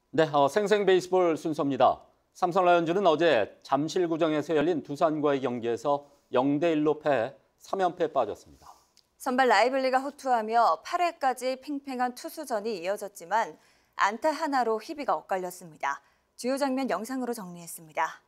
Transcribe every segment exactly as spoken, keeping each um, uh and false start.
네, 어, 생생 베이스볼 순서입니다. 삼성 라이온즈는 어제 잠실구장에서 열린 두산과의 경기에서 영 대 일로 패해 삼 연패에 빠졌습니다. 선발 라이블리가 호투하며 팔 회까지 팽팽한 투수전이 이어졌지만 안타 하나로 희비가 엇갈렸습니다. 주요 장면 영상으로 정리했습니다.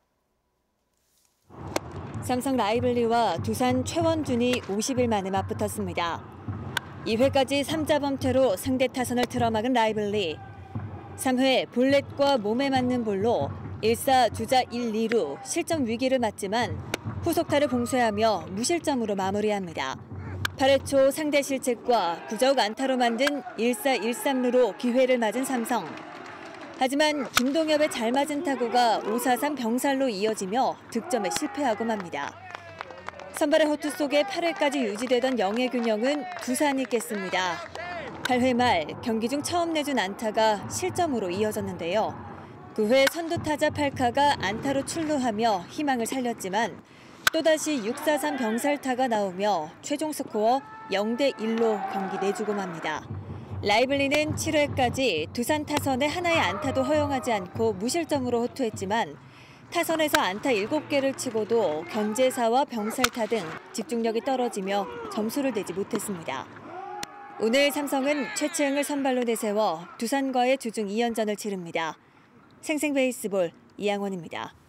삼성 라이블리와 두산 최원준이 오십 일 만에 맞붙었습니다. 이 회까지 삼 자 범퇴로 상대 타선을 틀어막은 라이블리. 삼 회 볼넷과 몸에 맞는 볼로 일 사 주자 일, 이루 실점 위기를 맞지만 후속타를 봉쇄하며 무실점으로 마무리합니다. 팔 회 초 상대 실책과 구자욱 안타로 만든 일 사 일, 삼루로 기회를 맞은 삼성. 하지만 김동엽의 잘 맞은 타구가 오 사 삼 병살로 이어지며 득점에 실패하고 맙니다. 선발의 호투 속에 팔 회까지 유지되던 영의 균형은 두산이 깼습니다. 팔 회 말 경기 중 처음 내준 안타가 실점으로 이어졌는데요. 구 회 선두 타자 팔카가 안타로 출루하며 희망을 살렸지만 또다시 육 사 삼 병살타가 나오며 최종 스코어 영 대 일로 경기 내주고 맙니다. 라이블리는 칠 회까지 두산 타선에 하나의 안타도 허용하지 않고 무실점으로 호투했지만 타선에서 안타 일곱 개를 치고도 견제사와 병살타 등 집중력이 떨어지며 점수를 내지 못했습니다. 오늘 삼성은 최채흥을 선발로 내세워 두산과의 주중 이 연전을 치릅니다. 생생 베이스볼 이양원입니다.